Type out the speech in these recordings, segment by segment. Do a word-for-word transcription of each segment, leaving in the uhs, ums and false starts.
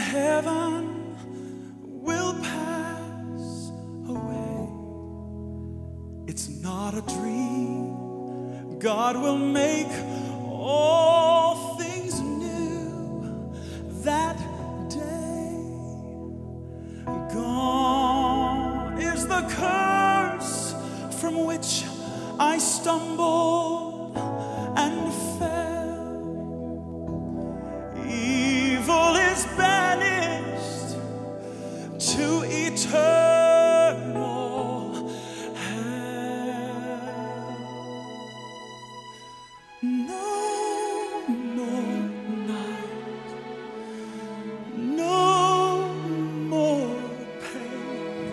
heaven will pass away. It's not a dream. God will make all things new that day. Gone is the curse from which I stumbled and fell. Evil is banished to eternal hell. No more night, no more pain,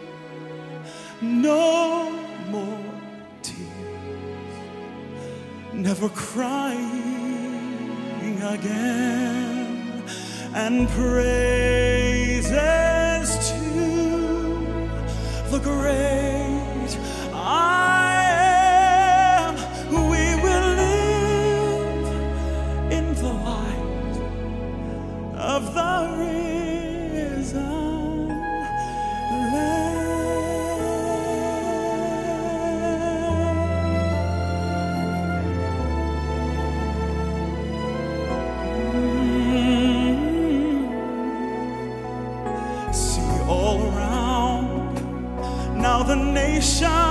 no more tears, never crying again, and praises to the great I am. We will live in the light of the risen Lamb. See all around now the nation